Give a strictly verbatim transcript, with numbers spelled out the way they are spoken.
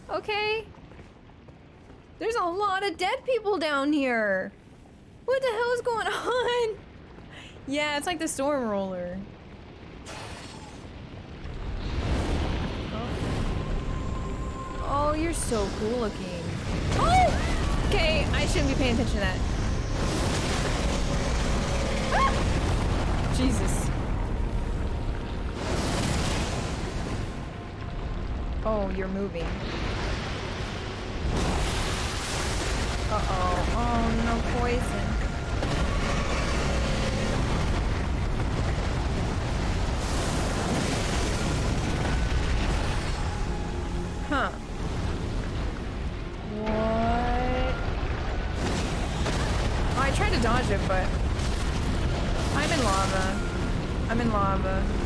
Okay. There's a lot of dead people down here. What the hell is going on? Yeah, it's like the storm roller. Oh, oh you're so cool looking. Oh! Okay, I shouldn't be paying attention to that. Ah! Jesus. Oh, you're moving. Uh-oh. Oh, no poison. Huh. What? Oh, I tried to dodge it, but I'm in lava. I'm in lava.